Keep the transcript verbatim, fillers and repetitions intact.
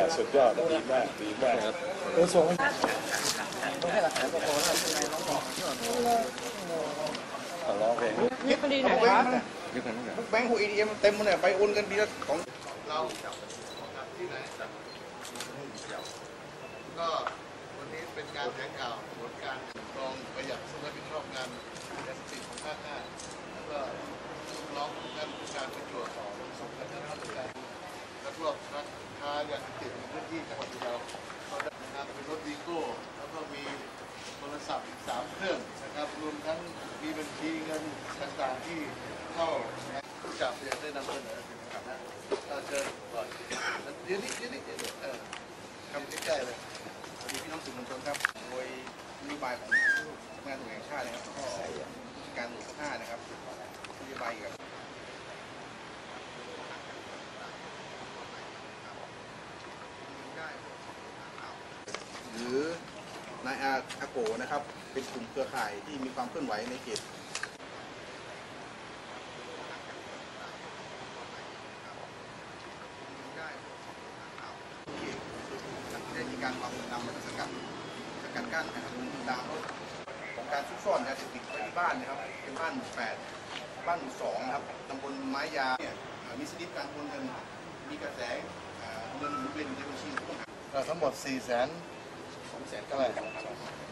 สุดยอดดีมากดีมากเออส่งต้องให้หลักฐานประกอบแล้วยังไงน้องบอกร้องเพลงยึดคดีไหนครับยึดคดีไหนแบงค์หัว เอ ที เอ็ม เต็มหมดเลยไปโอนกันทีละของเราที่ไหนก็วันนี้เป็นการแถลงข่าวผลการกองประหยัดซึ่งรับผิดชอบงานยาเสพติดของภาคห้าแล้วก็ร้องการการประจวบของสำนักงานราชการและพวกนักค้ายาเสพติดในพื้นที่จังหวัดพะเยาเขาได้งานเป็นรถวีโก้แล้วก็มีโทรศัพท์อีกสามเครื่องนะครับรวมทั้งมีบัญชีเงินต่างๆที่เข้าผู้จับเนี่ยได้นำเสนอถึงขนาดเราเจอก่อนเดี๋ยวนี้เดี๋ยวนี้เออทำใกล้ๆเลยสวัสดีพี่น้องสื่อมวลชนครับโดยนโยบายของงานตำรวจแห่งชาตินะครับก็การตรวจห้านะครับนโยบายกับหรือนายอาอาโกนะครับเป็นกลุ่มเครือข่ายที่มีความเคลื่อนไหวในเขตได้มีการวางนำและสกัดสกัดกั้นนะครับตามรถของการซุกซ่อนยาเสพติดไว้ที่บ้านนะครับเป็นบ้านหมู่แปดบ้านหมู่สองนะครับตำบลไม้ยาเนี่ยมีสลิปการโอนเงินมีกระแสเงินหมุนเวียนในบัญชีผู้ต้องหาทั้งหมดสี่แสนสองแสนเท่าไหร่